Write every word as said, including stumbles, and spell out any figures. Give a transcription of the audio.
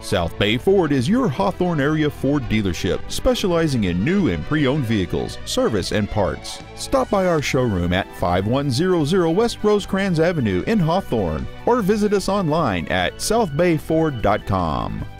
South Bay Ford is your Hawthorne area Ford dealership, specializing in new and pre-owned vehicles, service, and parts. Stop by our showroom at five one zero zero West Rosecrans Avenue in Hawthorne, or visit us online at south bay ford dot com.